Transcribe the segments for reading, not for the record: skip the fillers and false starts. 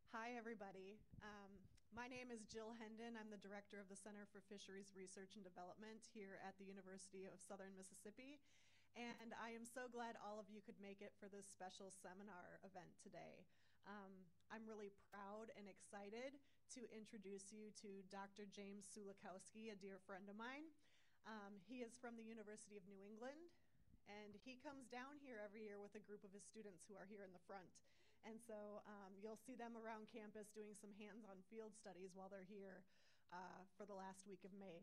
Hi, everybody. My name is Jill Hendon. I'm the director of the Center for Fisheries Research and Development here at the University of Southern Mississippi. And I am so glad all of you could make it for this special seminar event today. I'm really proud and excited to introduce you to Dr. James Sulikowski, a dear friend of mine. He is from the University of New England. And he comes down here every year with a group of his students who are here in the front. And so you'll see them around campus doing some hands-on field studies while they're here for the last week of May.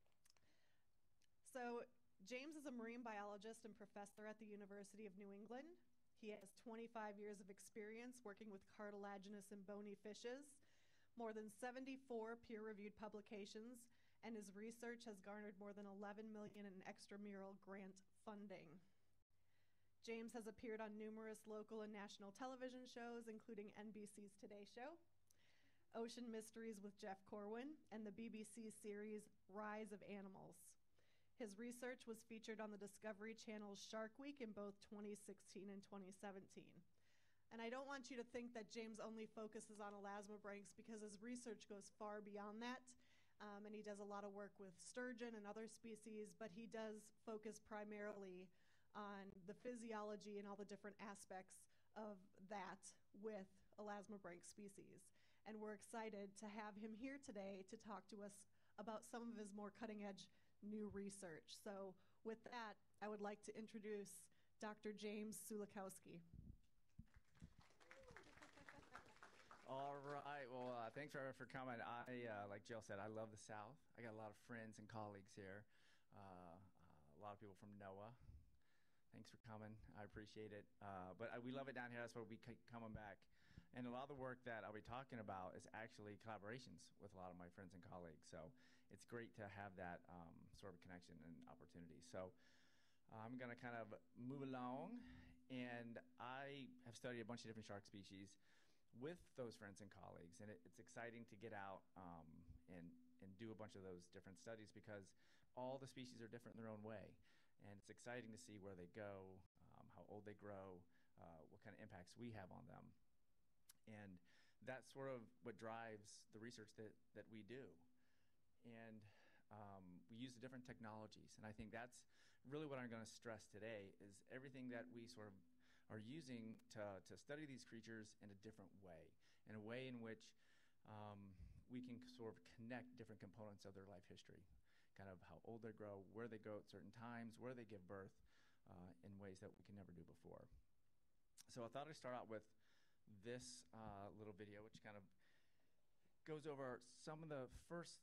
So James is a marine biologist and professor at the University of New England. He has 25 years of experience working with cartilaginous and bony fishes, more than 74 peer-reviewed publications, and his research has garnered more than $11 million in extramural grant funding. James has appeared on numerous local and national television shows, including NBC's Today Show, Ocean Mysteries with Jeff Corwin, and the BBC series Rise of Animals. His research was featured on the Discovery Channel's Shark Week in both 2016 and 2017. And I don't want you to think that James only focuses on elasmobranchs, because his research goes far beyond that. And he does a lot of work with sturgeon and other species, but he does focus primarily on the physiology and all the different aspects of that with elasmobranch species. And we're excited to have him here today to talk to us about some of his more cutting-edge new research. So with that, I would like to introduce Dr. James Sulikowski. All right. Well, thanks for coming. Like Jill said, I love the South. I got a lot of friends and colleagues here. A lot of people from NOAA. Thanks for coming. I appreciate it. But we love it down here. That's why we keep coming back. And a lot of the work that I'll be talking about is actually collaborations with a lot of my friends and colleagues. So it's great to have that sort of connection and opportunity. So I'm going to kind of move along. And I have studied a bunch of different shark species with those friends and colleagues, and it's exciting to get out and do a bunch of those different studies, because all the species are different in their own way, and it's exciting to see where they go, how old they grow, what kind of impacts we have on them. And that's sort of what drives the research that we do. And we use the different technologies, and I think that's really what I'm going to stress today, is everything that we sort of are using to study these creatures in a different way, in a way in which we can sort of connect different components of their life history, kind of how old they grow, where they go at certain times, where they give birth, in ways that we can never do before. So I thought I'd start out with this little video, which kind of goes over some of the first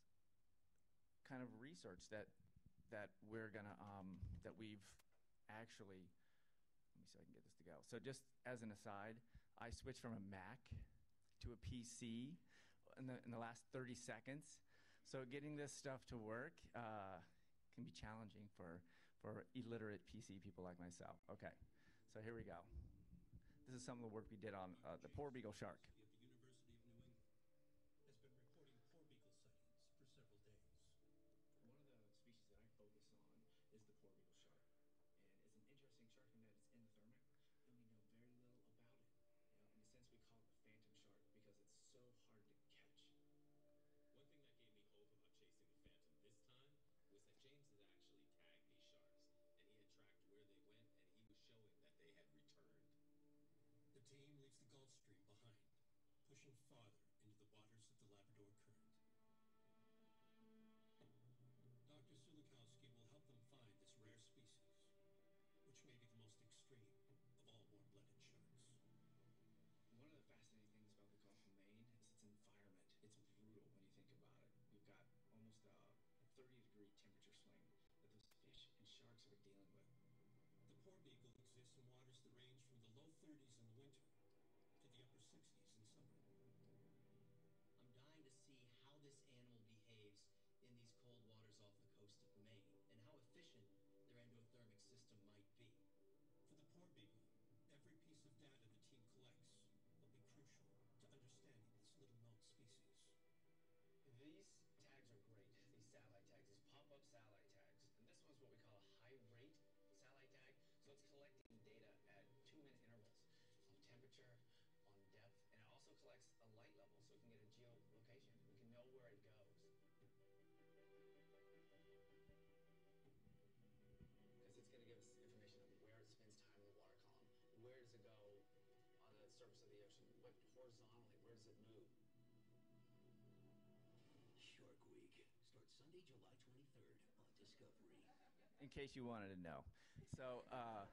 kind of research that we're gonna that we've actually. Let me see if I can get this to go. So just as an aside, I switched from a Mac to a PC in the last 30 seconds. So getting this stuff to work can be challenging for illiterate PC people like myself. Okay, so here we go. This is some of the work we did on the poor beagle shark. Of the University of New England has been recording poor beagle sightings for several days. One of the species that I focus on is the poor beagle shark. And it's an interesting shark in that it's endothermic, and we know very little about it. You know, in a sense, we call it the phantom shark because it's so hard to catch. One thing that gave me hope about chasing the phantom this time was that James had actually tagged these sharks, and he had tracked where they went, and he was showing that they had returned. The team leaves the Gulf Stream behind surface of the ocean, but horizontally, where does it move? Shark Week starts Sunday, July 23rd on Discovery. In case you wanted to know. So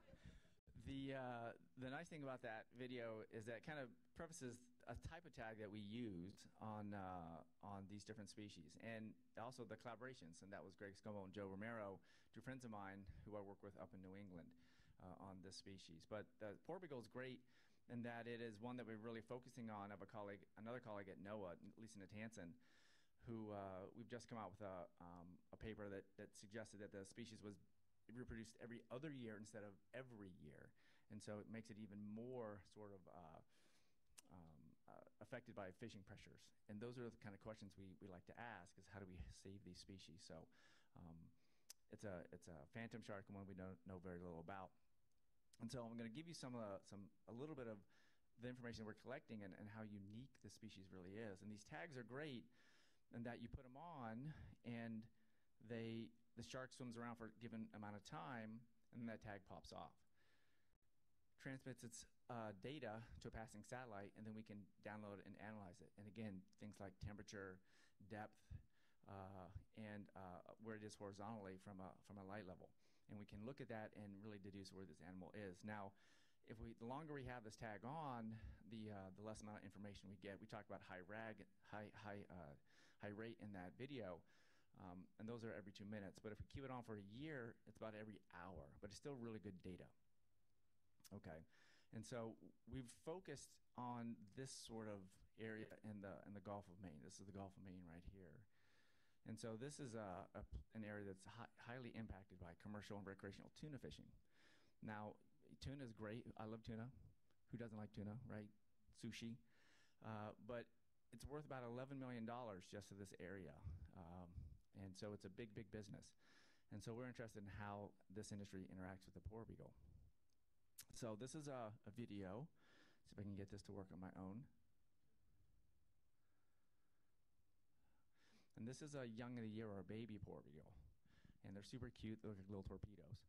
the nice thing about that video is that it kind of prefaces a type of tag that we use on these different species, and also the collaborations. And that was Greg Scomo and Joe Romero, two friends of mine who I work with up in New England on this species. But the porbeagle is great in that it is one that we're really focusing on. I have another colleague at NOAA, Lisa Natanson, who we've just come out with a paper that suggested that the species was reproduced every other year instead of every year. And so it makes it even more sort of affected by fishing pressures. And those are the kind of questions we like to ask, is how do we save these species? So it's a phantom shark, and one we don't know very little about. And so I'm going to give you a little bit of the information we're collecting and how unique the species really is. And these tags are great in that you put them on, and the shark swims around for a given amount of time, and then that tag pops off. Transmits its data to a passing satellite, and then we can download it and analyze it. And again, things like temperature, depth, and where it is horizontally from a light level. And we can look at that and really deduce where this animal is. Now, the longer we have this tag on, the less amount of information we get. We talked about high rate in that video, and those are every 2 minutes. But if we keep it on for a year, it's about every hour. But it's still really good data. Okay, and so we've focused on this sort of area in the Gulf of Maine. This is the Gulf of Maine right here. And so this is an area that's highly impacted by commercial and recreational tuna fishing. Now, tuna is great. I love tuna. Who doesn't like tuna, right? Sushi. But it's worth about $11 million just to this area. And so it's a big, big business. And so we're interested in how this industry interacts with the porbeagle. So this is a video. See if I can get this to work on my own. And this is a young of the year, or a baby porbeagle. And they're super cute. They look like little torpedoes.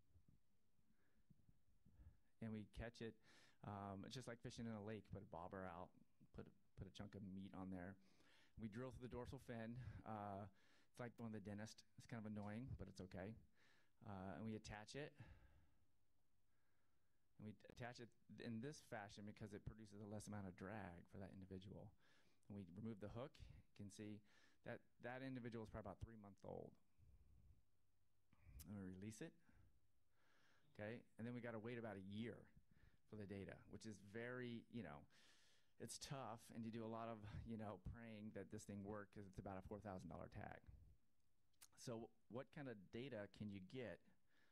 And we catch it. It's just like fishing in a lake. Put a bobber out, put a chunk of meat on there. We drill through the dorsal fin. It's like going to the dentist. It's kind of annoying, but it's okay. And we attach it. And we attach it in this fashion because it produces a less amount of drag for that individual. And we remove the hook. You can see that individual is probably about 3 months old. And we release it. Okay, and then we got to wait about a year for the data, which is very, it's tough, and you do a lot of, praying that this thing works, because it's about a $4,000 tag. So what kind of data can you get?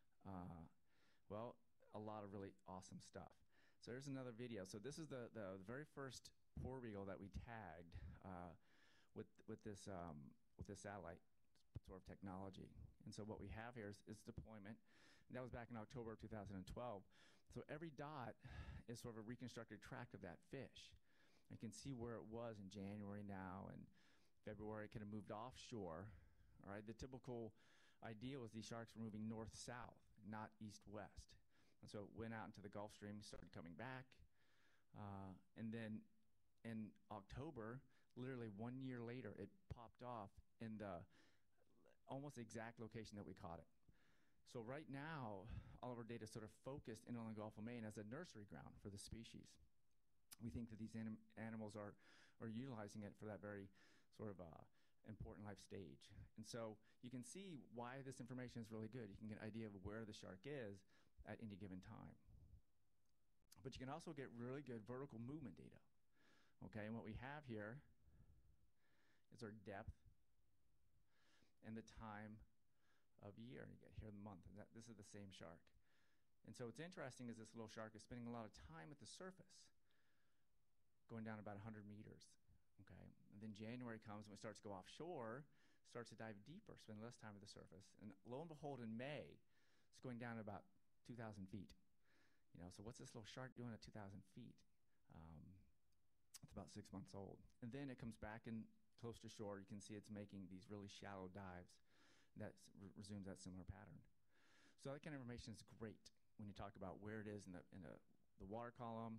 Well, a lot of really awesome stuff. So here's another video. So this is the very first porbeagle that we tagged with this satellite sort of technology. And so what we have here is deployment. And that was back in October of 2012. So every dot is sort of a reconstructed tract of that fish. You can see where it was in January now, and February it could have moved offshore. All right, the typical idea was these sharks were moving north-south, not east-west. And so it went out into the Gulf Stream, started coming back. And then in October, literally 1 year later, it popped off in the almost exact location that we caught it. So right now, all of our data is sort of focused in on the Gulf of Maine as a nursery ground for the species. We think that these animals are utilizing it for that very sort of important life stage. And so you can see why this information is really good. You can get an idea of where the shark is at any given time. But you can also get really good vertical movement data. Okay, and what we have here is our depth and the time of year. You get here the month, and this is the same shark. And so what's interesting is this little shark is spending a lot of time at the surface, going down about 100 meters. Okay, and then January comes and it starts to go offshore, starts to dive deeper, spend less time at the surface. And lo and behold, in May, it's going down about 2,000 feet. So what's this little shark doing at 2,000 feet? It's about 6 months old. And then it comes back in close to shore. You can see it's making these really shallow dives. That resumes that similar pattern. So that kind of information is great when you talk about where it is in the water column,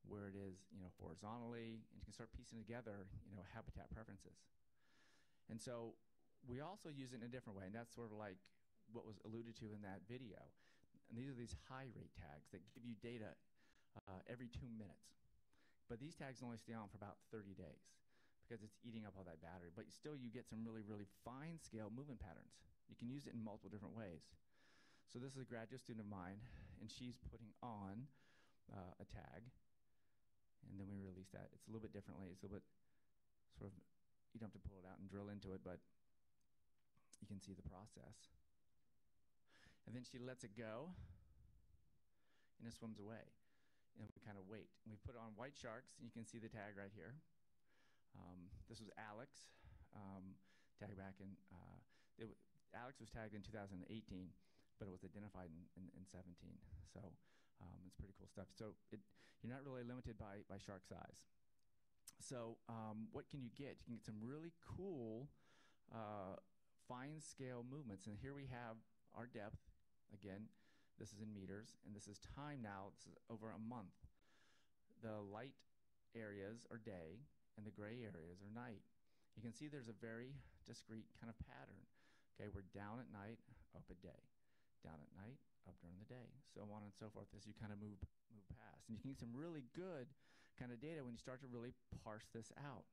where it is, horizontally, and you can start piecing together, habitat preferences. And so we also use it in a different way, and that's sort of like what was alluded to in that video. And these are these high rate tags that give you data every 2 minutes. But these tags only stay on for about 30 days because it's eating up all that battery. But still, you get some really, really fine scale movement patterns. You can use it in multiple different ways. So this is a graduate student of mine, and she's putting on a tag, and then we release that. It's a little bit differently. It's a little bit sort of, you don't have to pull it out and drill into it, but you can see the process. And then she lets it go, and it swims away. And we kind of wait. And we put on white sharks, and you can see the tag right here. This was Alex, tag back in, Alex was tagged in 2018, but it was identified in 17. So it's pretty cool stuff. So you're not really limited by shark size. So what can you get? You can get some really cool fine scale movements. And here we have our depth. Again, this is in meters, and this is time now. This is over a month. The light areas are day, and the gray areas are night. You can see there's a very discrete kind of pattern. Okay, we're down at night, up at day. Down at night, up during the day, so on and so forth as you kind of move past. And you can get some really good kind of data when you start to really parse this out.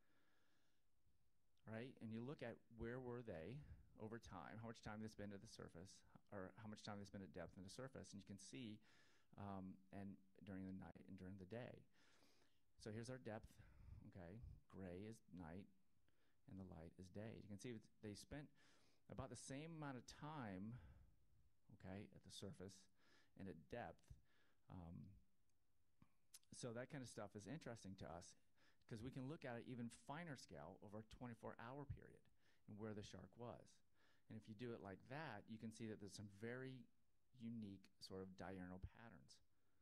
Right? And you look at where were they over time, how much time they spend at the surface, or how much time they spend at depth and the surface, and you can see and during the night and during the day. So here's our depth, okay? Gray is night, and the light is day. You can see they spent about the same amount of time, okay, at the surface and at depth. So that kind of stuff is interesting to us because we can look at it even finer scale over a 24-hour period and where the shark was. And if you do it like that, you can see that there's some very unique sort of diurnal patterns.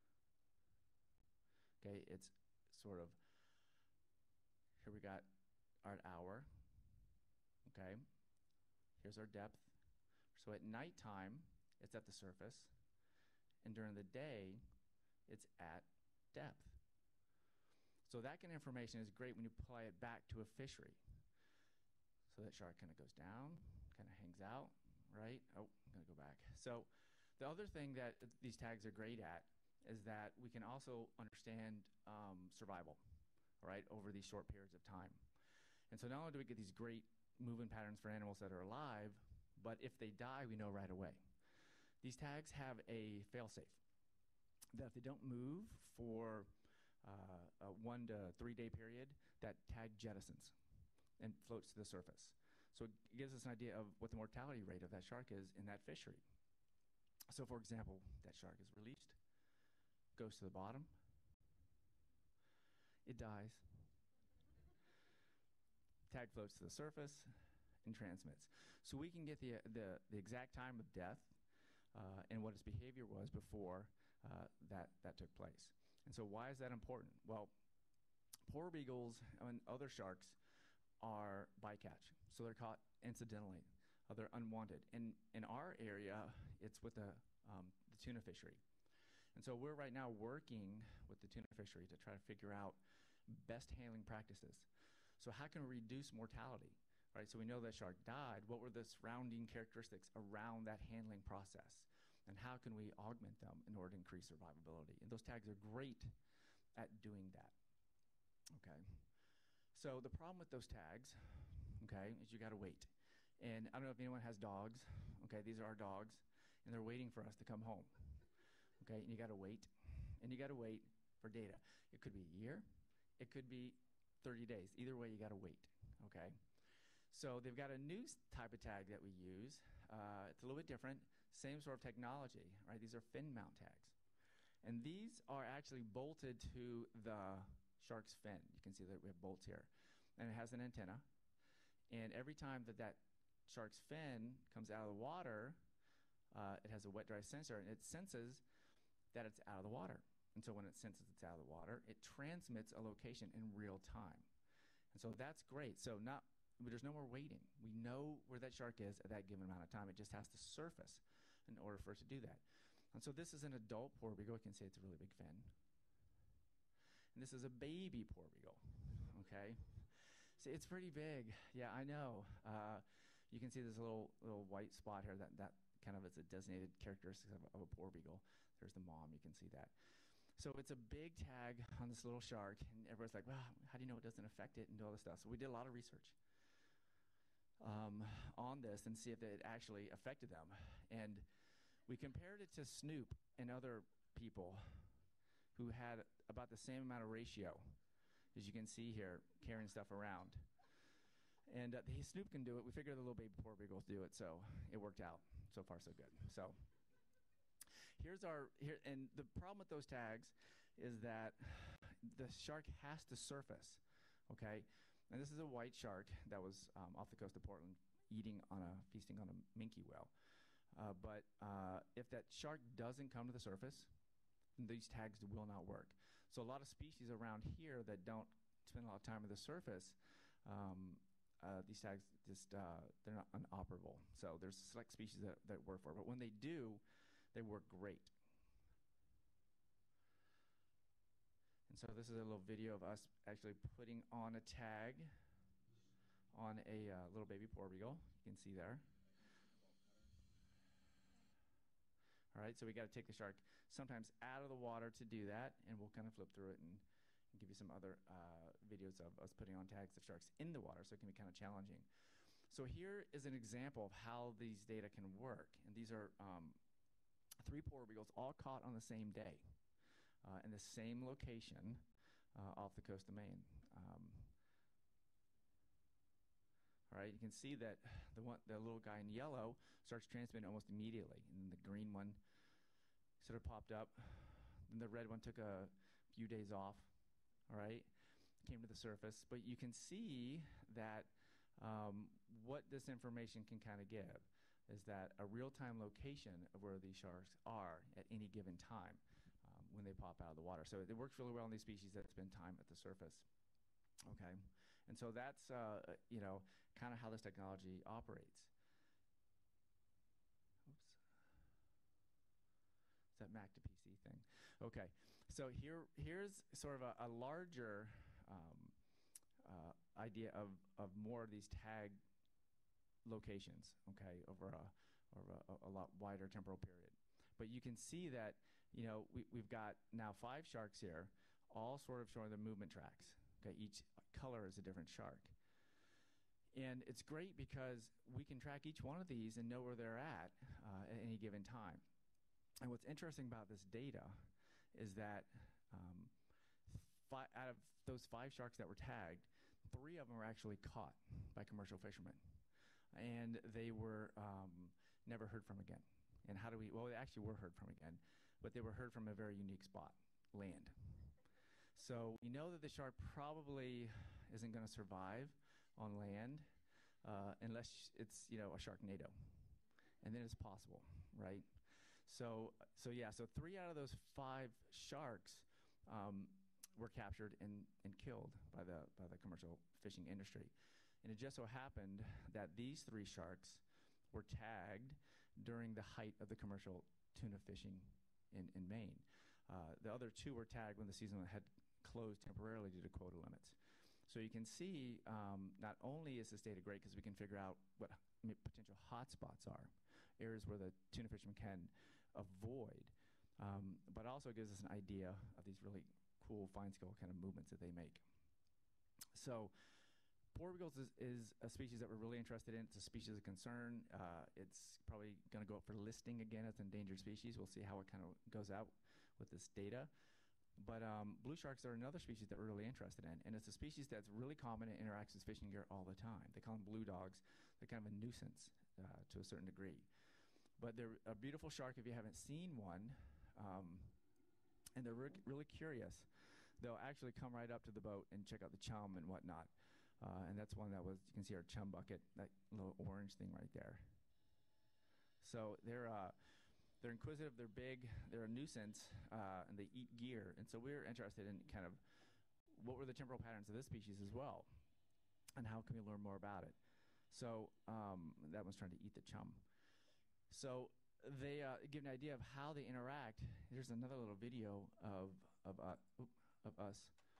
Okay, it's sort of, here we got our hour, okay? Here's our depth. So at nighttime, it's at the surface, and during the day, it's at depth. So that kind of information is great when you apply it back to a fishery. So that shark kind of goes down, kind of hangs out, right? Oh, I'm going to go back. So the other thing that these tags are great at is that we can also understand survival, right, over these short periods of time. And so not only do we get these great movement patterns for animals that are alive, but if they die, we know right away. These tags have a fail-safe, that if they don't move for a 1 to 3 day period, that tag jettisons and floats to the surface. So it gives us an idea of what the mortality rate of that shark is in that fishery. So for example, that shark is released, goes to the bottom, it dies, tag floats to the surface, and transmits. So we can get the exact time of death and what its behavior was before that took place. And so why is that important? Well, porbeagles and other sharks are bycatch, so they're caught incidentally. They're unwanted. In our area, it's with the tuna fishery. And so we're right now working with the tuna fishery to try to figure out best handling practices. So how can we reduce mortality? Right, so we know that shark died. What were the surrounding characteristics around that handling process? And how can we augment them in order to increase survivability? And those tags are great at doing that. Okay. So the problem with those tags, okay, is you got to wait. And I don't know if anyone has dogs. Okay, these are our dogs, and they're waiting for us to come home. Okay, and you got to wait, and you got to wait for data. It could be a year. It could be 30 days. Either way, you got to wait. Okay. So they've got a new type of tag that we use. It's a little bit different. Same sort of technology, right? These are fin mount tags. And these are actually bolted to the shark's fin. You can see that we have bolts here. And it has an antenna. And every time that shark's fin comes out of the water, it has a wet-dry sensor, and it senses that it's out of the water. And so when it senses it's out of the water, it transmits a location in real time. And so that's great. So there's no more waiting. We know where that shark is at that given amount of time. It just has to surface in order for it to do that. And so this is an adult porbeagle. You can see it's a really big fin. And this is a baby porbeagle, okay? So it's pretty big. Yeah, I know. You can see this little white spot here. That kind of is a designated characteristic of a porbeagle. There's the mom. You can see that. So it's a big tag on this little shark, and everybody's like, well, how do you know it doesn't affect it and all this stuff? So we did a lot of research on this and see if it actually affected them. And we compared it to Snoop and other people who had about the same amount of ratio, as you can see here, carrying stuff around. And Snoop can do it. We figured the little baby porbeagles do it, so it worked out. So far, so good. So and the problem with those tags is that the shark has to surface, okay? And this is a white shark that was off the coast of Portland feasting on a minke whale. But if that shark doesn't come to the surface, these tags will not work. So a lot of species around here that don't spend a lot of time at the surface, these tags just, they're not inoperable. So there's select species that work for it. But when they do, they work great. And so this is a little video of us actually putting on a tag on a little baby porbeagle. You can see there. All right, so we got to take the shark sometimes out of the water to do that, and we'll kind of flip through it and give you some other videos of us putting on tags of sharks in the water, so it can be kind of challenging. So here is an example of how these data can work. And these are 3 porbeagles all caught on the same day in the same location off the coast of Maine. All right, you can see that the little guy in yellow starts transmitting almost immediately, and then the green one sort of popped up. Then the red one took a few days off, all right, came to the surface. But you can see that what this information can kind of give is that a real-time location of where these sharks are at any given time when they pop out of the water. So it works really well in these species that spend time at the surface, okay? And so that's, kind of how this technology operates. Oops. It's that Mac to PC thing. Okay, so here's sort of a larger idea of more of these tag locations, okay, over a lot wider temporal period. But you can see that, we've got now 5 sharks here, all sort of showing the movement tracks. Okay, each color is a different shark. And it's great because we can track each one of these and know where they're at any given time. And what's interesting about this data is that out of those 5 sharks that were tagged, 3 of them were actually caught by commercial fishermen. And they were never heard from again. And well, they actually were heard from again, but they were heard from a very unique spot, land. So we know that the shark probably isn't going to survive on land unless it's, a Sharknado. And then it's possible, right? So 3 out of those 5 sharks were captured and killed by the commercial fishing industry. And it just so happened that these 3 sharks were tagged during the height of the commercial tuna fishing in Maine. The other 2 were tagged when the season had closed temporarily due to quota limits. So you can see not only is this data great because we can figure out what potential hotspots are, areas where the tuna fishermen can avoid, but also gives us an idea of these really cool fine-scale kind of movements that they make. So porbeagles is a species that we're really interested in. It's a species of concern. It's probably going to go up for listing again as an endangered species. We'll see how it kind of goes out with this data. But blue sharks are another species that we're really interested in, and it's a species that's really common and interacts with fishing gear all the time. They call them blue dogs. They're kind of a nuisance to a certain degree. But they're a beautiful shark if you haven't seen one, and they're really curious. They'll actually come right up to the boat and check out the chum and whatnot. And that's one that you can see our chum bucket, that little orange thing right there. So they're inquisitive, they're big, they're a nuisance, and they eat gear. And so we're interested in kind of what were the temporal patterns of this species as well, and how can we learn more about it. So that one's trying to eat the chum. So they give an idea of how they interact. Here's another little video of us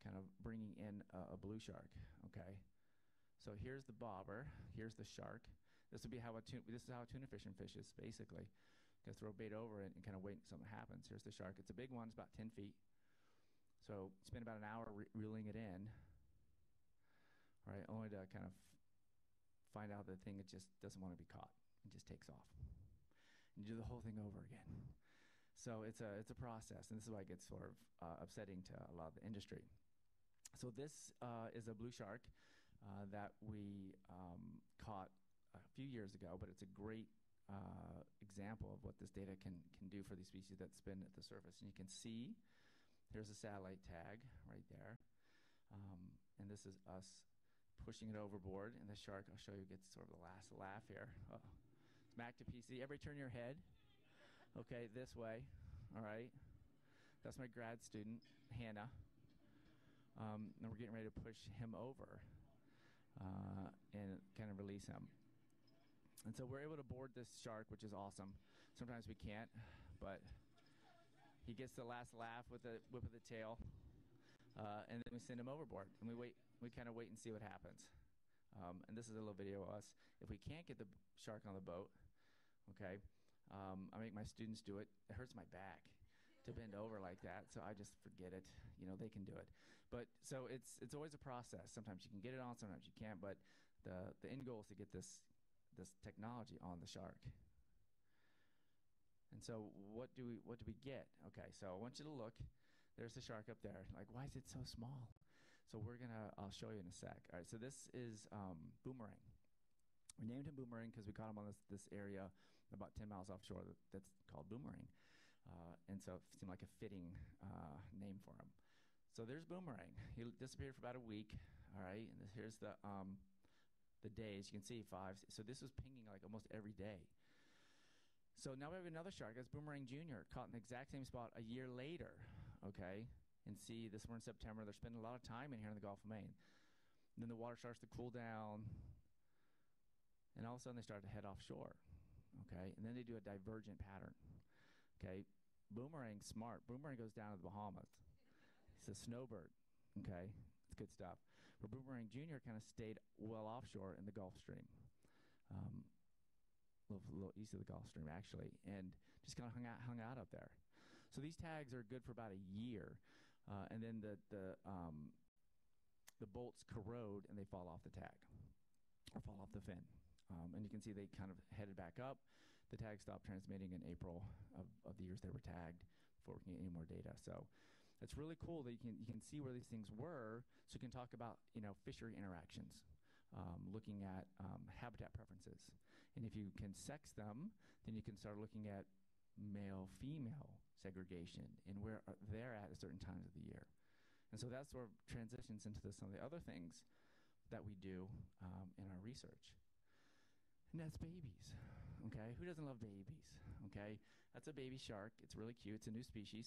kind of bringing in a blue shark, okay? So here's the bobber, here's the shark. This would be how this is how a tuna fishing fishes, basically. Gonna throw bait over it and kind of wait until something happens. Here's the shark. It's a big one. It's about 10 feet. So spend about an hour reeling it in, right? Only to kind of find out the thing it just doesn't want to be caught and just takes off. And you do the whole thing over again. So it's a process, and this is why it gets sort of upsetting to a lot of the industry. So this is a blue shark that we caught a few years ago, but it's a great example of what this data can do for these species that spin at the surface. And you can see, here's a satellite tag right there. And this is us pushing it overboard. And the shark, I'll show you, gets sort of the last laugh here. Oh, smack to PC. Everybody turn your head. Okay, this way. All right. That's my grad student, Hannah. And we're getting ready to push him over and kind of release him. And so we're able to board this shark, which is awesome. Sometimes we can't, but he gets the last laugh with the whip of the tail, and then we send him overboard, and we kind of wait and see what happens. And this is a little video of us. If we can't get the shark on the boat, okay, I make my students do it. It hurts my back to bend over like that, so I just forget it. You know, they can do it. But so it's always a process. Sometimes you can get it on, sometimes you can't, but the end goal is to get this technology on the shark. And so what do we get? Okay, so I want you to look. There's the shark up there. Like, why is it so small? So I'll show you in a sec. All right, so this is Boomerang. We named him Boomerang because we caught him on this area about 10 miles offshore that's called Boomerang. And so it seemed like a fitting name for him. So there's Boomerang. He disappeared for about a week. All right, and here's the days. You can see 5. So this was pinging like almost every day. So now we have another shark. That's Boomerang Jr. caught in the exact same spot a year later. Okay, and see, this we're in September. They're spending a lot of time in here in the Gulf of Maine. And then the water starts to cool down, and all of a sudden they start to head offshore. Okay, and then they do a divergent pattern. Okay, Boomerang's smart. Boomerang goes down to the Bahamas. He's a snowbird. Okay, it's good stuff. But Boomerang Jr. kind of stayed well offshore in the Gulf Stream, a little east of the Gulf Stream, actually, and just kind of hung out up there. So these tags are good for about a year, and then the bolts corrode and they fall off the tag or fall off the fin. And you can see they kind of headed back up. The tag stopped transmitting in April of the years they were tagged before we can get any more data. So it's really cool that you can see where these things were, so you can talk about fishery interactions, looking at habitat preferences, and if you can sex them, then you can start looking at male-female segregation and where they're at certain times of the year. And so that sort of transitions into some of the other things that we do in our research. And that's babies. Okay, who doesn't love babies? Okay, that's a baby shark. It's really cute. It's a new species.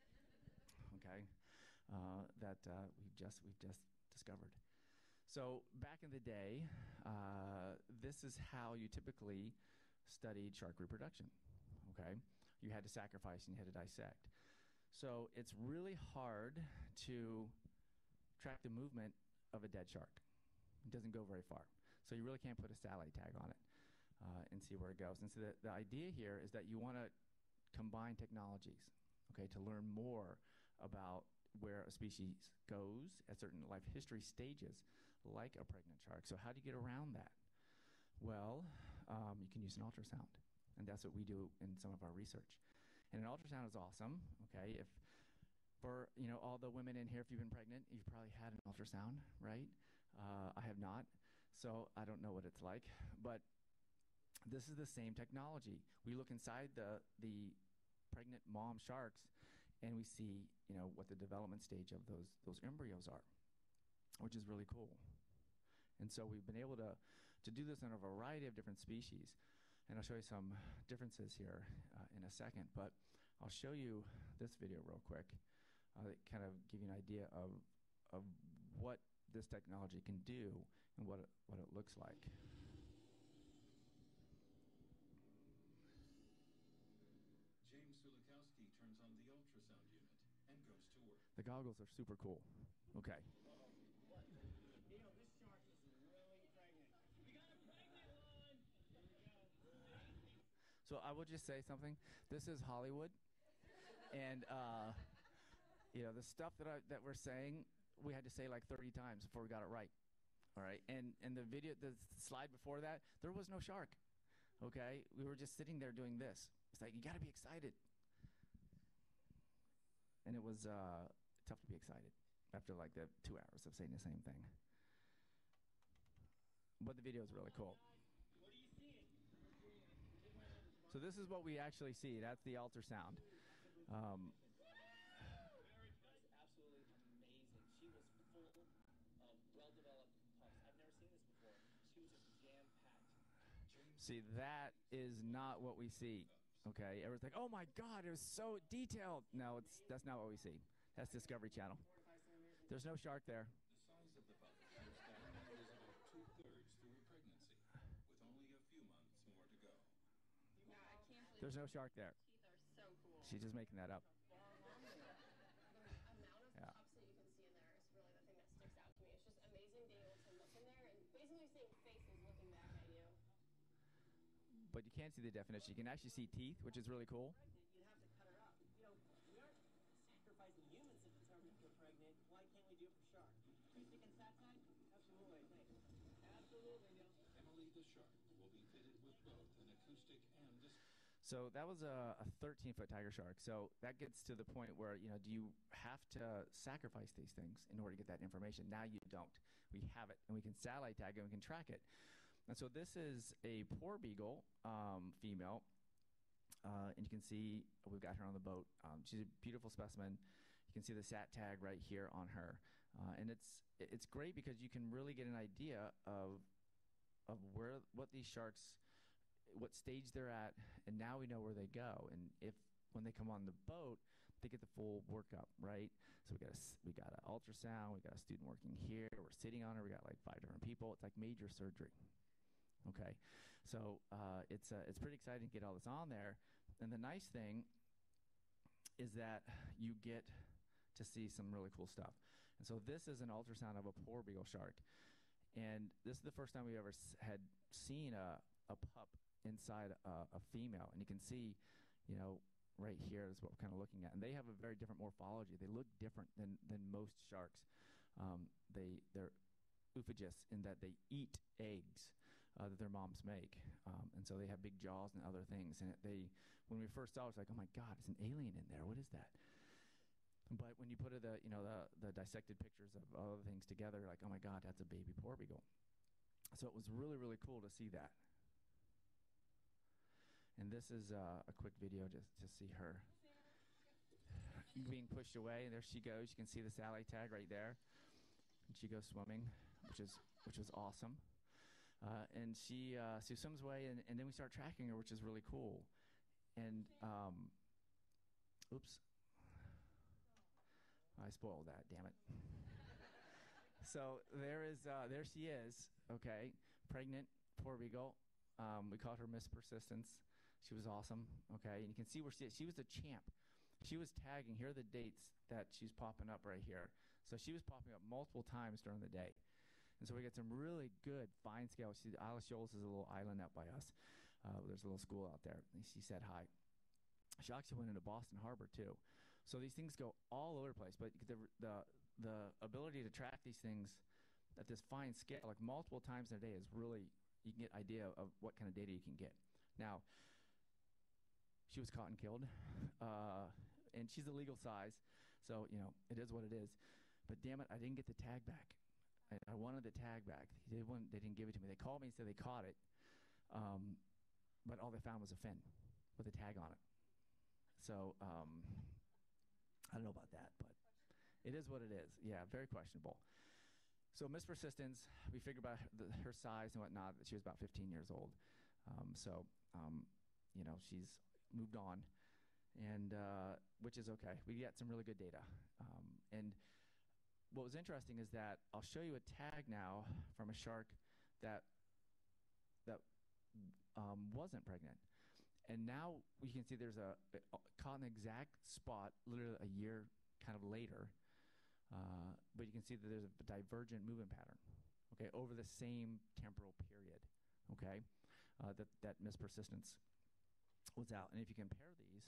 Okay, that we've just discovered. So back in the day, this is how you typically studied shark reproduction. Okay, you had to sacrifice and you had to dissect. So it's really hard to track the movement of a dead shark. It doesn't go very far. So you really can't put a satellite tag on it and see where it goes. And so the idea here is that you want to combine technologies, okay, to learn more about where a species goes at certain life history stages, like a pregnant shark. So how do you get around that? Well, you can use an ultrasound, and that's what we do in some of our research. And an ultrasound is awesome, okay? If for all the women in here, if you've been pregnant, you've probably had an ultrasound, right? I have not, so I don't know what it's like. But this is the same technology. We look inside the pregnant mom sharks, and we see what the development stage of those embryos are, which is really cool. And so we've been able to do this in a variety of different species. And I'll show you some differences here in a second, but I'll show you this video real quick that kind of give you an idea of what this technology can do and what it looks like. James Sulikowski turns on the ultrasound unit and goes to work. The goggles are super cool, Okay. You know, this shark is really pregnant. We got a pregnant one! Here we go. So I will just say something. This is Hollywood, and the stuff that we're saying, we had to say like 30 times before we got it right. All right, and the slide before that, there was no shark. Okay, we were just sitting there doing this. It's like you got to be excited, and it was tough to be excited after like the 2 hours of saying the same thing. But the video is really cool. What are you seeing? So this is what we actually see. That's the ultrasound. Absolutely amazing. She was full of well-developed pups. I've never seen this before. She was just jam-packed. See, that is not what we see. Okay, everyone's like, "Oh my God, it was so detailed." No, that's not what we see. That's Discovery Channel. There's no shark there. The size of the butterfly is about 2/3 through her pregnancy, with only a few months more to go. Yeah, I can't believe There's no shark there. teeth are so cool. She's just making that up. The amount of Yeah. pups that you can see in there is really the thing that sticks out to me. It's just amazing being able to look in there and basically seeing faces looking back at you. But you can't see the definition. You can actually see teeth, which is really cool. You'd have to cut her up. You know, we aren't sacrificing humans to determine if you're pregnant. Why can't we do it for shark? Acoustic and sat side? Absolutely, I think. Absolutely, Neil. Emily the shark will be fitted with both an acoustic and So that was a 13-foot tiger shark. So that gets to the point where, do you have to sacrifice these things in order to get that information? Now you don't. We have it, and we can satellite tag it, and we can track it. And so this is a poor beagle female, and you can see we've got her on the boat. She's a beautiful specimen. You can see the sat tag right here on her, and it's great because you can really get an idea of what these sharks, what stage they're at, and now we know where they go. And if when they come on the boat, they get the full workup, right? So we got an ultrasound, we got a student working here, we're sitting on her, we got like 5 different people. It's like major surgery. Okay, so it's pretty exciting to get all this on there. And the nice thing is that you get to see some really cool stuff. And so this is an ultrasound of a poor beagle shark. And this is the first time we ever had seen a pup inside a female. And you can see, right here is what we're kind of looking at. And they have a very different morphology. They look different than most sharks. They're oophagous in that they eat eggs that their moms make. And so they have big jaws and other things. And when we first saw it, it's like, oh my God, it's an alien in there. What is that? But when you put the dissected pictures of other things together, like, oh my God, that's a baby poor beagle. So it was really, really cool to see that. And this is a quick video just to see her being pushed away. And there she goes. You can see the satellite tag right there. And she goes swimming, which was awesome. And she swims away, and then we start tracking her, which is really cool. And oops, I spoiled that. Damn it. So there she is. Okay, pregnant, poor beagle. We called her Miss Persistence. She was awesome. Okay, and you can see where she is. She was a champ. She was tagging. Here are the dates that she's popping up right here. So she was popping up multiple times during the day. And so we get some really good fine scale. Isla Shoals is a little island up by us. There's a little school out there. And she said hi. She actually went into Boston Harbor too. So these things go all over the place. But the ability to track these things at this fine scale, like multiple times in a day, is really, you can get an idea of what kind of data you can get. Now, she was caught and killed. And she's a legal size. So, it is what it is. But damn it, I didn't get the tag back. I wanted the tag back. They didn't give it to me. They called me and said they caught it, but all they found was a fin with a tag on it. So I don't know about that, but it is what it is. Yeah, very questionable. So Miss Persistence, we figured about her size and whatnot, that she was about 15 years old. She's moved on, and which is okay. We get some really good data. And what was interesting is that I'll show you a tag now from a shark that wasn't pregnant. And now you can see there's caught in the exact spot, literally a year kind of later, But you can see that there's a divergent movement pattern, okay, over the same temporal period, okay, that Miss Persistence was out. And if you compare these,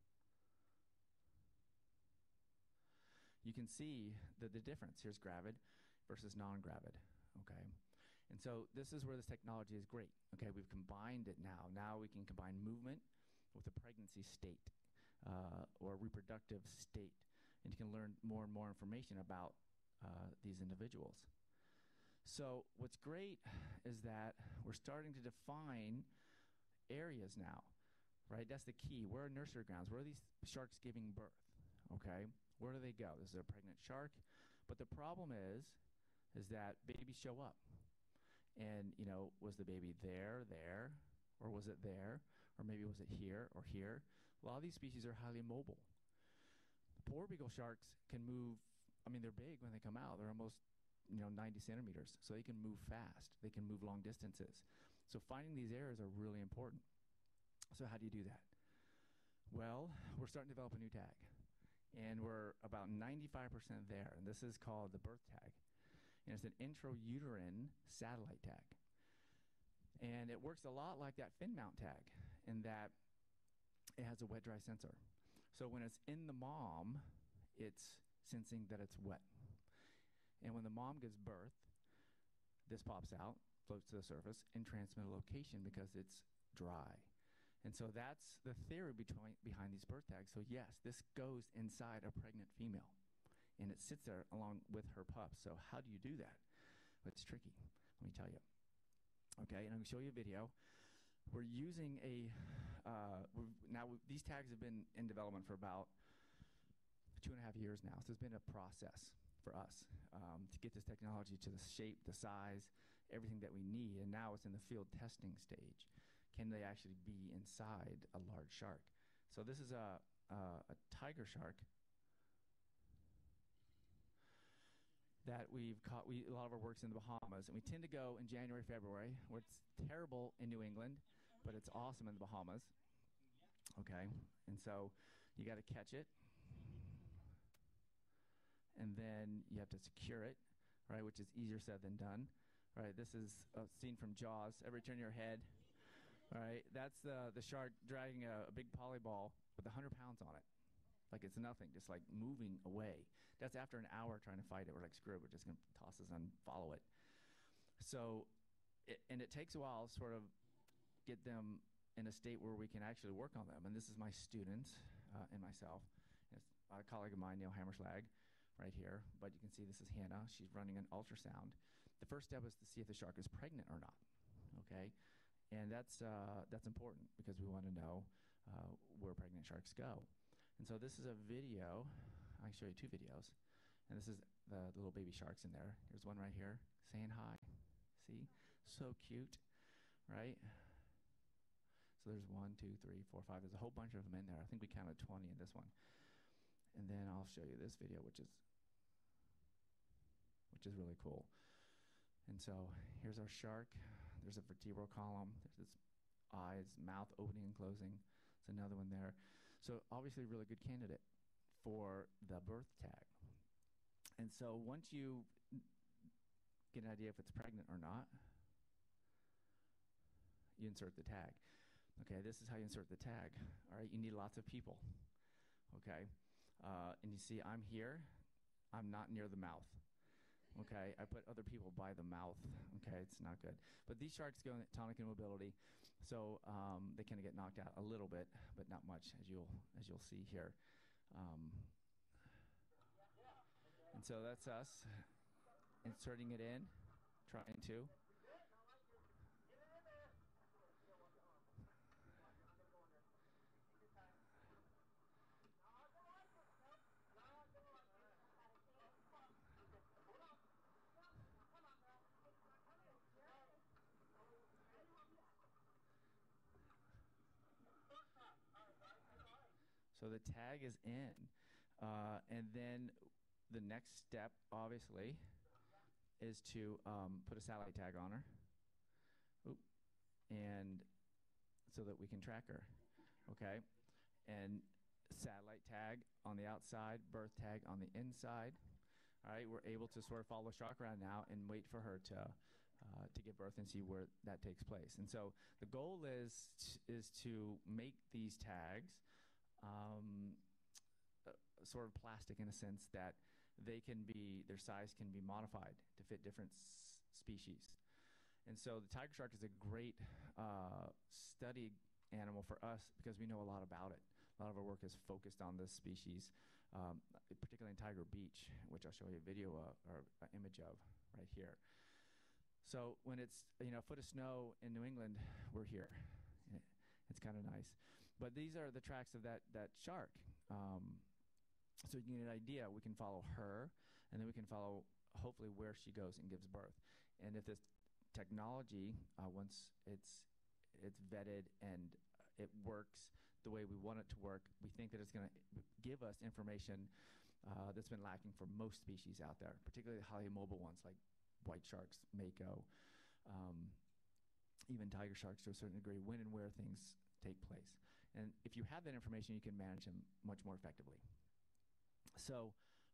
you can see the difference. Here's gravid versus non-gravid, okay? And so this is where this technology is great, okay? We've combined it now. Now we can combine movement with a pregnancy state or reproductive state, and you can learn more and more information about these individuals. So what's great is that we're starting to define areas now, right? That's the key. Where are nursery grounds? Where are these sharks giving birth, okay? Where do they go? This is a pregnant shark. But the problem is that babies show up. And, you know, was the baby there, or was it there? Or maybe was it here or here? A lot of these species are highly mobile. Poor beagle sharks can move. I mean, they're big when they come out. They're almost, 90 centimeters. So they can move fast. They can move long distances. So finding these areas are really important. So how do you do that? Well, we're starting to develop a new tag. And we're about 95% there. And this is called the birth tag. And it's an intrauterine satellite tag. And it works a lot like that fin mount tag in that it has a wet-dry sensor. So when it's in the mom, it's sensing that it's wet. And when the mom gives birth, this pops out, floats to the surface, and transmits a location because it's dry. And so that's the theory behind these birth tags. So yes, this goes inside a pregnant female. And it sits there along with her pups. So how do you do that? It's tricky, let me tell you. Okay, and I'm going to show you a video. We're using these tags have been in development for about 2.5 years now. So it's been a process for us to get this technology to the shape, the size, everything that we need. And now it's in the field testing stage. Can they actually be inside a large shark? So this is a tiger shark that we've caught. A lot of our work's in the Bahamas, and we tend to go in January, February, where it's terrible in New England, but it's awesome in the Bahamas. Okay, and so you got to catch it, and then you have to secure it, right, which is easier said than done. Right, this is a scene from Jaws. Every turn your head. All right, that's the shark dragging a big polyball with 100 pounds on it. Like it's nothing, just like moving away. That's after an hour trying to fight it. We're like, screw it, we're just going to toss this and follow it. So, and it takes a while to sort of get them in a state where we can actually work on them. And this is my students and myself. It's a colleague of mine, Neil Hammerslag, right here. But you can see this is Hannah. She's running an ultrasound. The first step is to see if the shark is pregnant or not, okay? And that's important because we want to know where pregnant sharks go. And so this is a video. I can show you two videos. And this is the little baby sharks in there. Here's one right here saying hi. See? So cute, right? So there's 1, 2, 3, 4, 5. There's a whole bunch of them in there. I think we counted 20 in this one. And then I'll show you this video, which is really cool. And so here's our shark. There's a vertebral column. There's its eyes, mouth opening and closing. There's another one there. So obviously a really good candidate for the birth tag. And so once you get an idea if it's pregnant or not, you insert the tag. Okay, this is how you insert the tag. All right, you need lots of people. Okay, and you see I'm here. I'm not near the mouth. Okay, I put other people by the mouth. Okay, it's not good. But these sharks go in tonic and mobility, so they kind of get knocked out a little bit, but not much, as you'll see here. And so that's us inserting it in, trying to. So the tag is in. And then the next step, obviously, is to put a satellite tag on her. Oop. And so that we can track her. Okay? And satellite tag on the outside, birth tag on the inside. All right, we're able to sort of follow the shark around now and wait for her to give birth and see where that takes place. And so the goal is to make these tags sort of plastic in a sense that their size can be modified to fit different species. And so the tiger shark is a great study animal for us because we know a lot about it. A lot of our work is focused on this species, particularly in Tiger Beach, which I'll show you a video or an image of right here. So when it's a foot of snow in New England, we're here. It's kind of nice. But these are the tracks of that shark. So you can get an idea. We can follow her, and then we can follow hopefully where she goes and gives birth. And if this technology, once it's vetted and it works the way we want it to work, we think that it's going to give us information that's been lacking for most species out there, particularly highly mobile ones like white sharks, mako, even tiger sharks to a certain degree, when and where things take place. And if you have that information, you can manage them much more effectively. So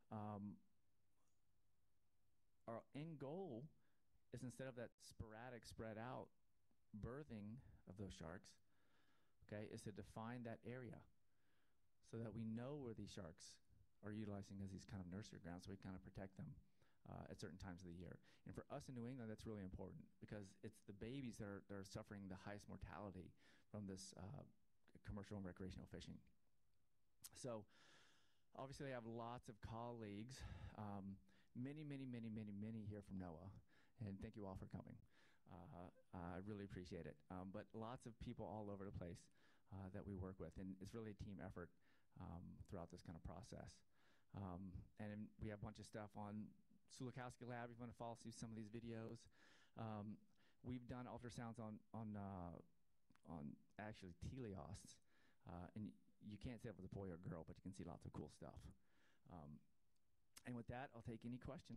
our end goal is, instead of that sporadic, spread out birthing of those sharks, okay, is to define that area so that we know where these sharks are utilizing as these kind of nursery grounds, so we kind of protect them at certain times of the year. And for us in New England, that's really important because it's the babies that are suffering the highest mortality from this commercial and recreational fishing. So obviously I have lots of colleagues, many here from NOAA, and thank you all for coming. I really appreciate it. But lots of people all over the place that we work with, and it's really a team effort throughout this kind of process. And we have a bunch of stuff on Sulikowski Lab if you want to follow through some of these videos. We've done ultrasounds on actually teleosts, and you can't say if it's a boy or a girl, but you can see lots of cool stuff. And with that, I'll take any questions.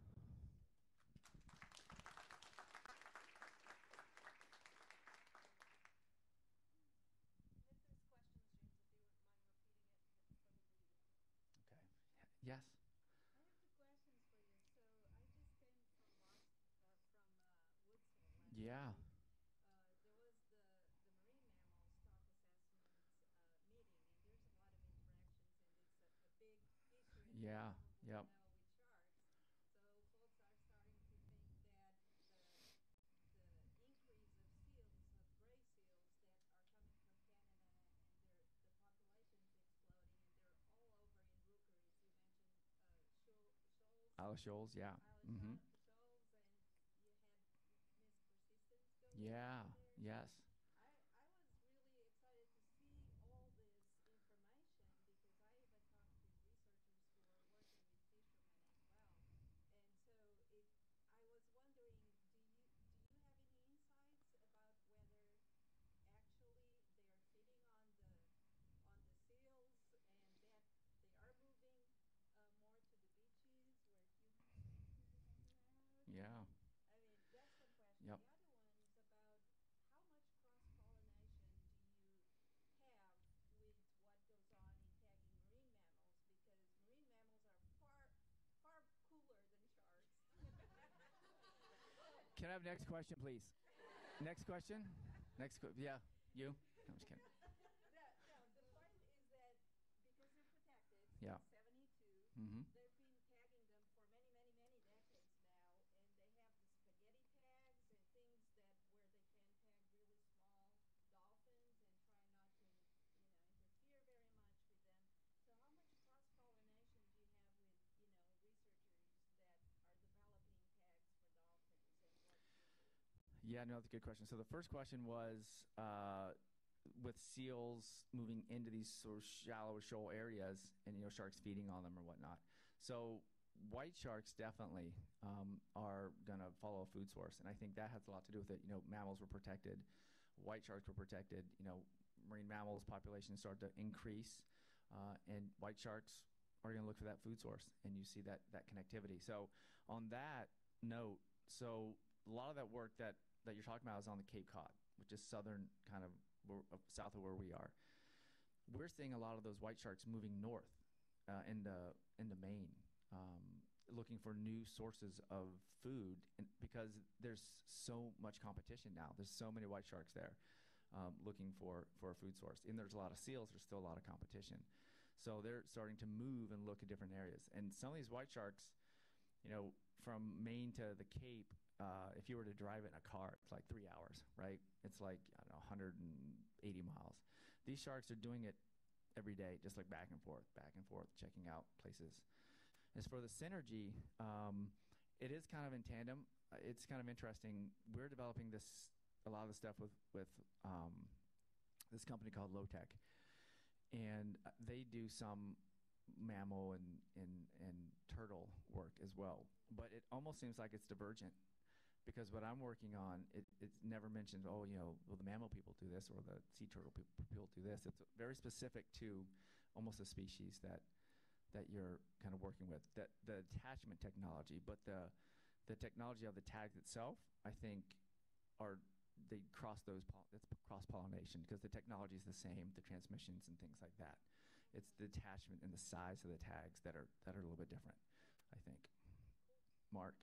Yes. I have two questions for you. So I just came from Woodsville last Yeah. week. There was the marine mammal stock assessment meeting, and there's a lot of interactions, and it's a big issue, and Yeah. probably Yep. now with sharks. So folks are starting to think that the increase of seals, of gray seals that are coming from Canada, and the population's exploding, and they're all over in rookeries. You mentioned shoals. Isle Shoals, yeah. Shoals, and you had missed persistence going Yeah. on there. Yes. I was really excited to see all this information because I even talked to researchers who were working with fishermen as well. And so I was wondering, do you have any insights about whether actually they are feeding on the seals and that they are moving more to the beaches where humans tend to hang around? Yeah. I mean, that's one question. Yep. The other one is about how much cross-pollination do you have with what goes on in tagging marine mammals, because marine mammals are far cooler than sharks. Can I have next question, please? Next question? Yeah, you? No, I'm just kidding. No, the point is that because they're protected Yeah. since 72, Mm-hmm. they've been tagging them for many decades now, and they have the spaghetti tags and things where they can tag really small dolphins and try not to, interfere very much with them. So how much cross-pollination do you have with, researchers that are developing tags for dolphins, and what do you do? Yeah, no, that's a good question. So the first question was with seals moving into these sort of shallow shoal areas and, sharks feeding on them or whatnot. So white sharks definitely are going to follow a food source, and I think that has a lot to do with it. Mammals were protected. White sharks were protected. Marine mammals populations started to increase, and white sharks are going to look for that food source, and you see that connectivity. So on that note, so a lot of that work that you're talking about is on the Cape Cod, which is southern kind of south of where we are. We're seeing a lot of those white sharks moving north into Maine looking for new sources of food, and because there's so much competition now. There's so many white sharks there looking for a food source. And there's a lot of seals. There's still a lot of competition. So they're starting to move and look at different areas. And some of these white sharks, from Maine to the Cape, if you were to drive it in a car, it's like 3 hours, right? It's like, I don't know, 180 miles. These sharks are doing it every day, just like back and forth, checking out places. As for the synergy, it is kind of in tandem. It's kind of interesting. We're developing a lot of the stuff with this company called Low Tech, and they do some mammal and turtle work as well. But it almost seems like it's divergent, because what I'm working on, it never mentions, well, the mammal people do this or the sea turtle people do this. It's very specific to almost a species that you're kind of working with, the attachment technology. But the technology of the tags itself, I think, they cross those, it's cross-pollination, because the technology is the same, the transmissions and things like that. It's the attachment and the size of the tags that are a little bit different, I think. Mark?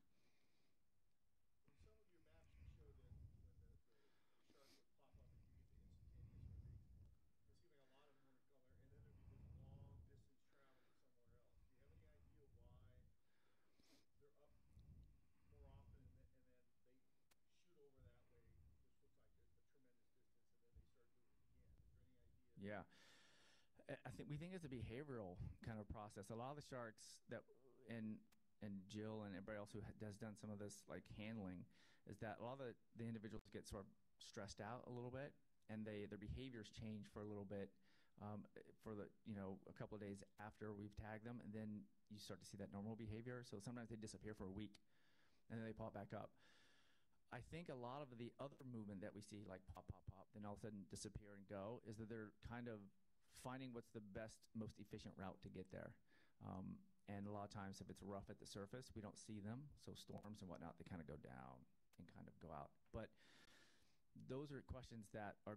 Yeah. We think it's a behavioral kind of process. A lot of the sharks and Jill and everybody else who has done some of this like handling, is that a lot of the individuals get sort of stressed out a little bit, and their behaviors change for a little bit for a couple of days after we've tagged them, and then you start to see that normal behavior. So sometimes they disappear for a week, and then they pop back up. I think a lot of the other movement that we see, like pop, pop, pop, then all of a sudden disappear and go, is that they're kind of finding what's the best, most efficient route to get there. And a lot of times, if it's rough at the surface, we don't see them. So storms and whatnot, they kind of go down and kind of go out. But those are questions that are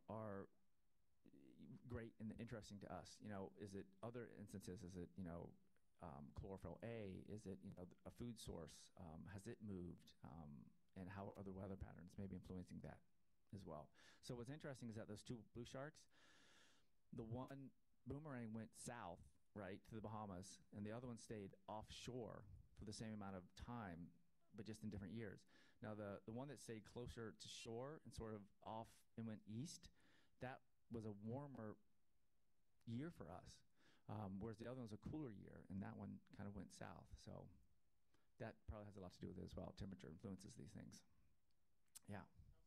great and interesting to us. Is it other instances? Is it, chlorophyll A? Is it, a food source? Has it moved? And how other weather patterns may be influencing that as well. So what's interesting is that those two blue sharks, the one boomerang went south, right, to the Bahamas, and the other one stayed offshore for the same amount of time, but just in different years. Now, the one that stayed closer to shore and sort of off and went east, that was a warmer year for us, whereas the other one was a cooler year, and that one kind of went south. So that probably has a lot to do with it as well. Temperature influences these things. Yeah.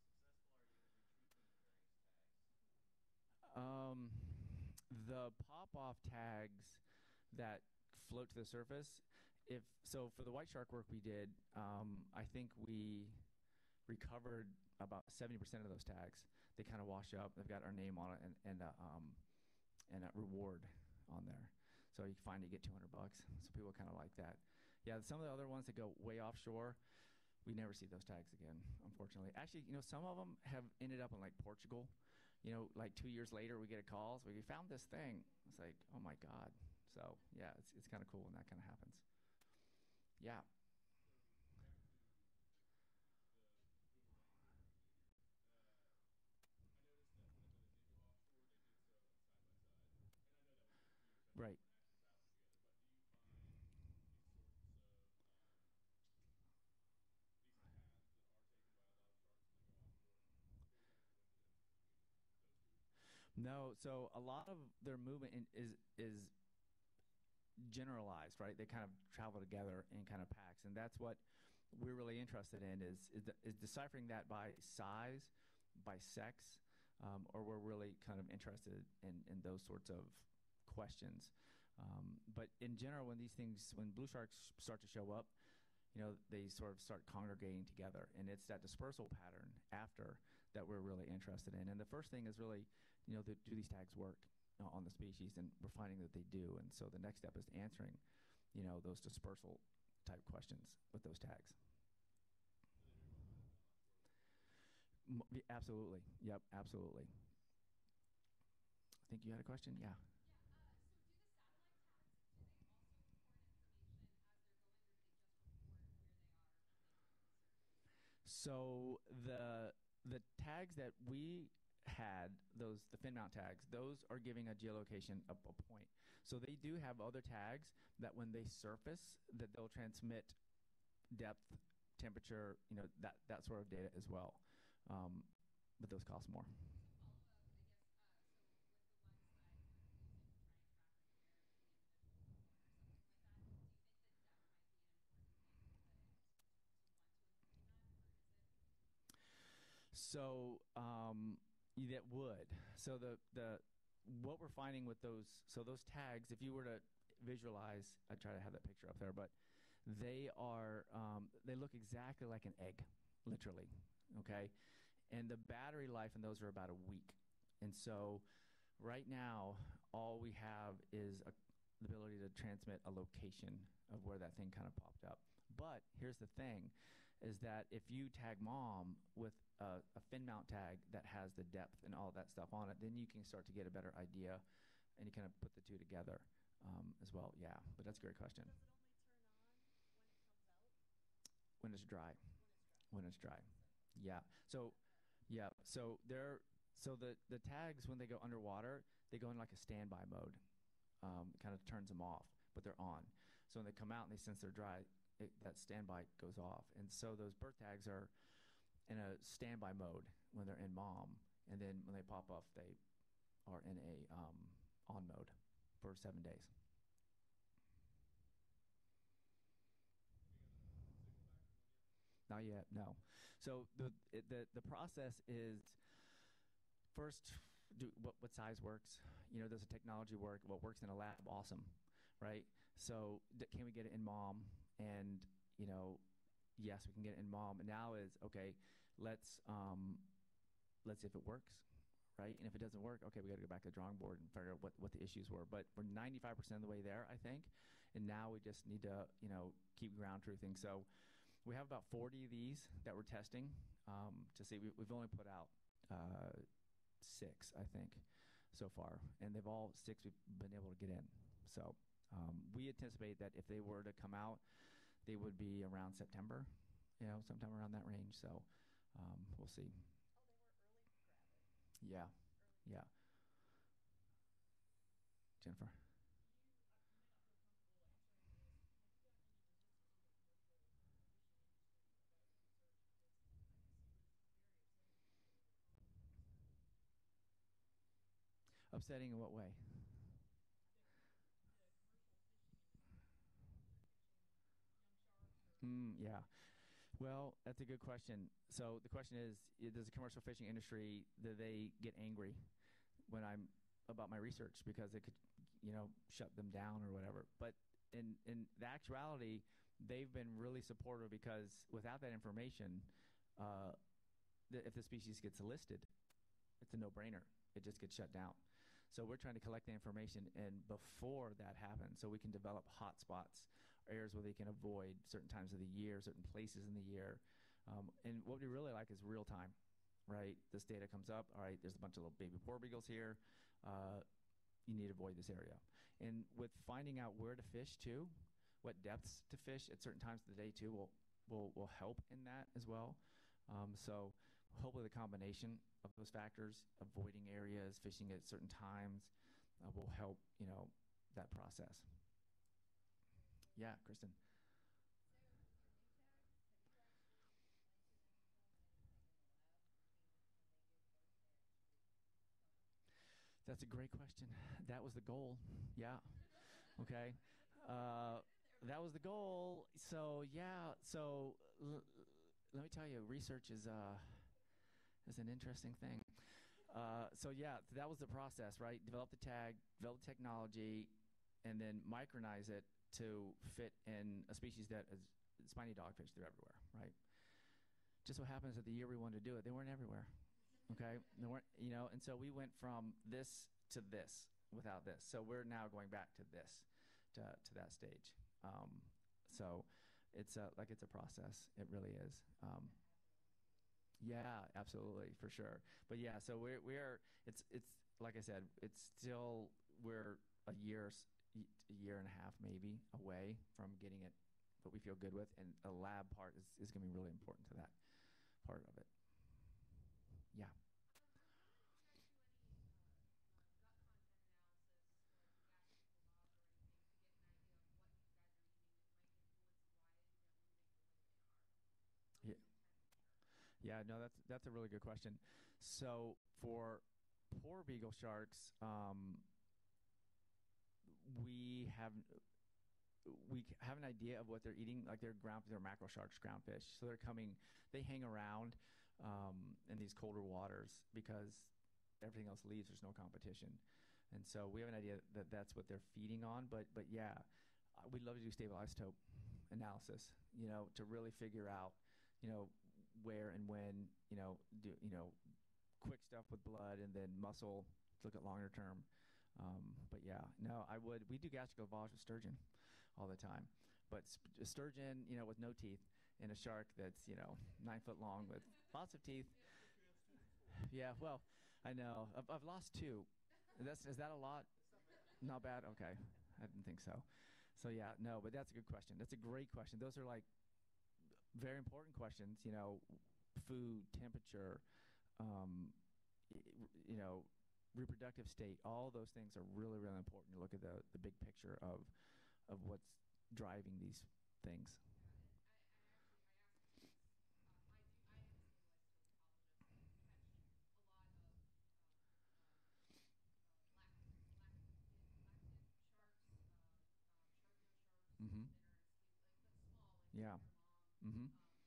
The pop-off tags that float to the surface, for the white shark work we did, I think we recovered about 70% of those tags. They kind of wash up. They've got our name on it and a reward on there. So you find you get $200. So people kind of like that. Yeah, some of the other ones that go way offshore, we never see those tags again, unfortunately. Actually, some of them have ended up in like Portugal. Like 2 years later, we get a call. So we found this thing. It's like, oh my God. So yeah, it's kind of cool when that kind of happens. Yeah. Right. No, so a lot of their movement is generalized, right? They kind of travel together in kind of packs, and that's what we're really interested in is deciphering that by size, by sex, or we're really kind of interested in those sorts of questions. But in general, when blue sharks start to show up, they sort of start congregating together, and it's that dispersal pattern after that we're really interested in. And the first thing is really, do these tags work on the species? And we're finding that they do. And so the next step is answering, those dispersal type questions with those tags. Absolutely. Yep, absolutely. I think you had a question? Yeah. So the tags that we had, the fin mount tags, those are giving a geolocation a point. So they do have other tags that when they surface, that they'll transmit depth, temperature, that sort of data as well. But those cost more. So that would. So the what we're finding with those tags, if you were to visualize, I try to have that picture up there, but they are they look exactly like an egg, literally. Okay, and the battery life in those are about a week. And so right now, all we have is the ability to transmit a location of where that thing kind of popped up. But here's the thing, is that if you tag mom with a fin mount tag that has the depth and all that stuff on it, then you can start to get a better idea, and you kind of put the two together as well. Yeah, but that's a great question. Does it only turn on When it's dry. When it's dry. Yeah. So, yeah. So the tags, when they go underwater, they go in like a standby mode. Kind of turns them off, but they're on. So when they come out and they sense they're dry, that standby goes off. And so those birth tags are in a standby mode when they're in mom, and then when they pop off, they are in a on mode for 7 days. Not yet, no. So the process is first, what size works? Does the technology work? What works in a lab? Awesome, right? So can we get it in mom? And yes, we can get it in mom. And now is okay. Let's see if it works, right? And if it doesn't work, okay, we got to go back to the drawing board and figure out what the issues were. But we're 95% of the way there, I think. And now we just need to keep ground truthing. So we have about 40 of these that we're testing to see. We've only put out 6, I think, so far, and they've all 6 we've been able to get in. So we anticipate that if they were to come out, they would be around September, sometime around that range. So we'll see. Oh, they were early gravid. Yeah, yeah. Jennifer. Upsetting in what way? Yeah. Well, that's a good question. So the question is, does the commercial fishing industry, do they get angry when I'm about my research because it could, shut them down or whatever? But in the actuality, they've been really supportive because without that information, if the species gets listed, it's a no-brainer. It just gets shut down. So we're trying to collect the information and before that happens, so we can develop hotspots, areas where they can avoid certain times of the year, certain places in the year. And what we really like is real time, right? This data comes up. All right, there's a bunch of little baby pork beagles here. You need to avoid this area. And with finding out where to fish too, what depths to fish at certain times of the day too will help in that as well. So hopefully the combination of those factors, avoiding areas, fishing at certain times, will help, that process. Yeah, Kristen. That's a great question. That was the goal. Yeah. Okay. That was the goal. So yeah. So let me tell you, research is an interesting thing. So yeah, that was the process, right? Develop the tag, develop the technology, and then micronize it to fit in a species that is spiny dogfish. They're everywhere, right? Just so happens that the year we wanted to do it, they weren't everywhere. Okay, they weren't, and so we went from this to this without this. So we're now going back to this, to that stage. So it's it's a process. It really is. Yeah, absolutely, for sure. But yeah, so we're it's like I said, it's still we're a year and a half maybe away from getting it what we feel good with, and a lab part is going to be really important to that. part of it. Yeah. Yeah. Yeah, no, that's a really good question. So for poor beagle sharks, we have an idea of what they're eating. Like they're mackerel sharks, ground fish. So they hang around in these colder waters because everything else leaves. There's no competition, and so we have an idea that that's what they're feeding on. But yeah, we'd love to do stable isotope analysis. To really figure out, where and when, do quick stuff with blood and then muscle to look at longer term. But yeah, no, we do gastric lavage with sturgeon all the time. But sturgeon, with no teeth, and a shark that's, 9 foot long with lots of teeth. Yeah, well, I know. I've lost 2. Is that a lot? Not bad? Okay. I didn't think so. So yeah, no, but that's a good question. That's a great question. Those are like very important questions, food, temperature, reproductive state. All those things are really, really important to look at the big picture of what's driving these things. Mm-hmm. Yeah. Mm-hmm.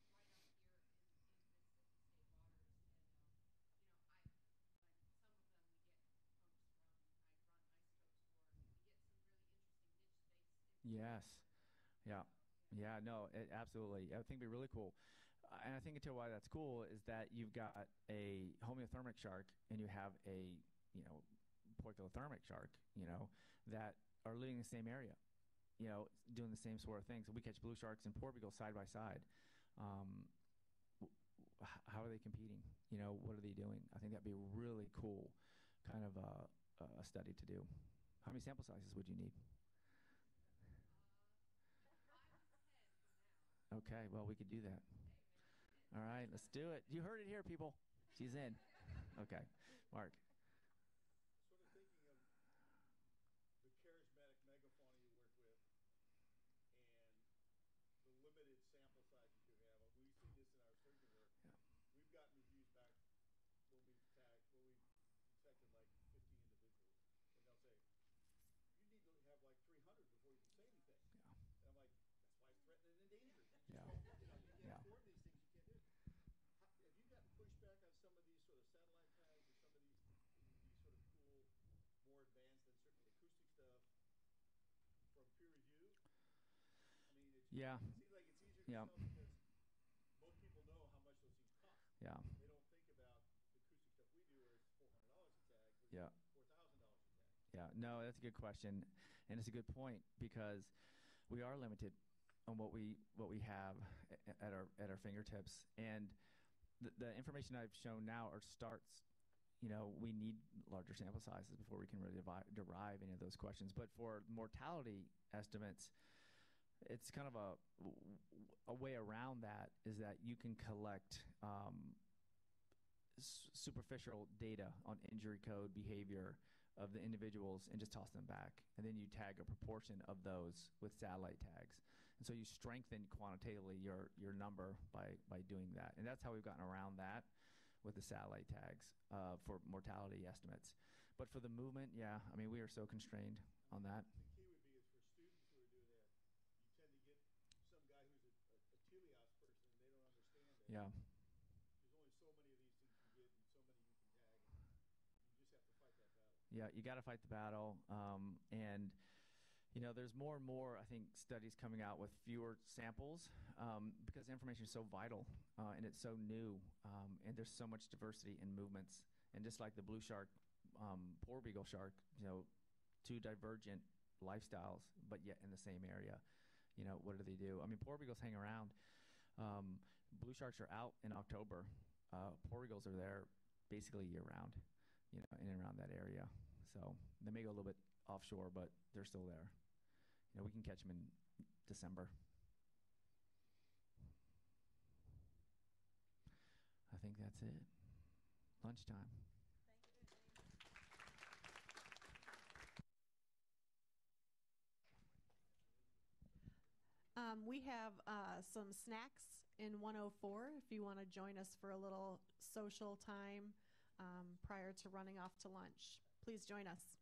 Yes. Yeah. Yeah, no, absolutely. I think it'd be really cool. And I think too why that's cool is that you've got a homeothermic shark and you have a, poikilothermic shark, that are living in the same area, doing the same sort of things. We catch blue sharks and porbeagles side by side. How are they competing? What are they doing? I think that'd be a really cool kind of a study to do. How many sample sizes would you need? Okay, well, we could do that. All right, let's do it. You heard it here, people. She's in. Okay, Mark. Sort of thinking of the charismatic megafauna you work with and the limited sample sizes you have. We see this in our surgeon work. Yeah. We've gotten reviews back when we detected like 50 individuals, and they'll say, "You need to have like 300 before you can say anything." Yeah. And I'm like, "That's why it's threatened and endangered. Yeah. You can't Yeah. store these things. You can't do it." Have you gotten pushback on some of these sort of satellite tags or some of these sort of cool, more advanced and certainly acoustic stuff from peer review? I mean, Yeah. it seems like it's easier to Yeah. sell because most people know how much those things cost. Yeah. They don't think about the acoustic stuff we do where it's $400 a tag versus Yeah. $4,000 a tag. Yeah, no, that's a good question, and it's a good point because we are limited on what we have at our fingertips, and the information I've shown now are starts. We need larger sample sizes before we can really derive any of those questions. But for mortality estimates, it's kind of a way around that is that you can collect superficial data on injury code behavior of the individuals and just toss them back. And then you tag a proportion of those with satellite tags. And so you strengthen quantitatively your number by doing that. And that's how we've gotten around that with the satellite tags for mortality estimates. But for the movement, yeah, I mean, we are so constrained on that. The key would be is for students who are doing that, you tend to get some guy who's a teleos person and they don't understand that. Yeah. There's only so many of these things you get and so many you can tag, and you just have to fight that battle. Yeah, you got to fight the battle. And, there's more and more, I think, studies coming out with fewer samples because information is so vital and it's so new. And there's so much diversity in movements. And just like the blue shark, porbeagle shark, two divergent lifestyles, but yet in the same area. What do they do? I mean, porbeagles hang around. Blue sharks are out in October. Porbeagles are there basically year-round, in and around that area. So they may go a little bit offshore, but they're still there. We can catch them in December. think that's it. Lunchtime. We have some snacks in 104 if you want to join us for a little social time prior to running off to lunch. Please join us.